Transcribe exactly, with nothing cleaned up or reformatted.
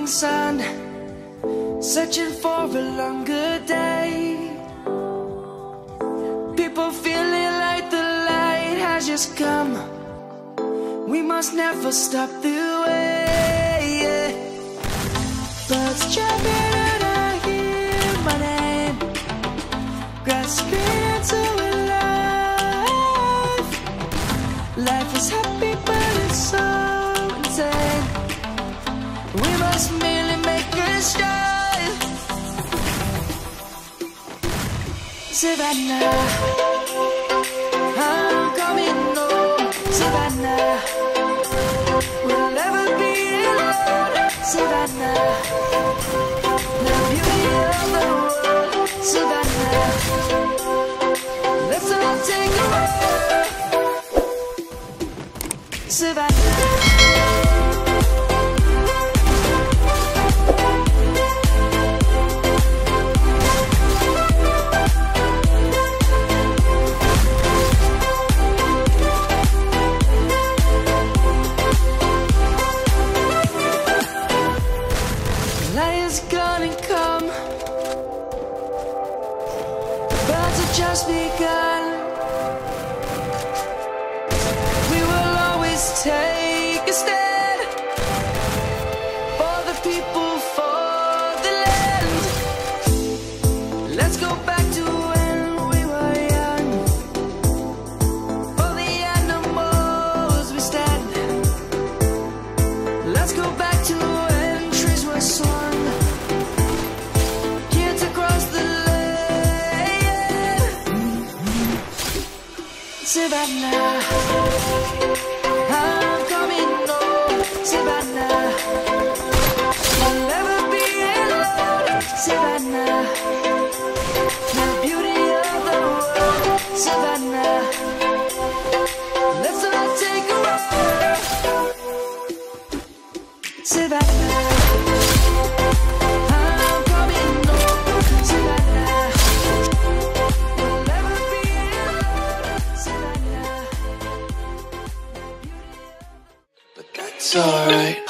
morning sun, searching for a longer day. People feeling like the light has just come. We must never stop the way, yeah. Birds chirping and I hear my name, grasping into a life. Life is happy but it's so insane. We must merely make a start. Savannah, I'm coming home. Savannah, we'll never be alone. Savannah, the beauty of the world. Savannah, let's all take a walk. Savannah. Just begun. We will always take a stand for the people, for the land. Let's go back to when we were young. For the animals we stand. Let's go back to when trees were swung. Kids across the Savannah, I'm coming home. Savannah, we'll never be alone. Savannah, the beauty of the world. Savannah, let's all take a walk. Savannah. It's alright.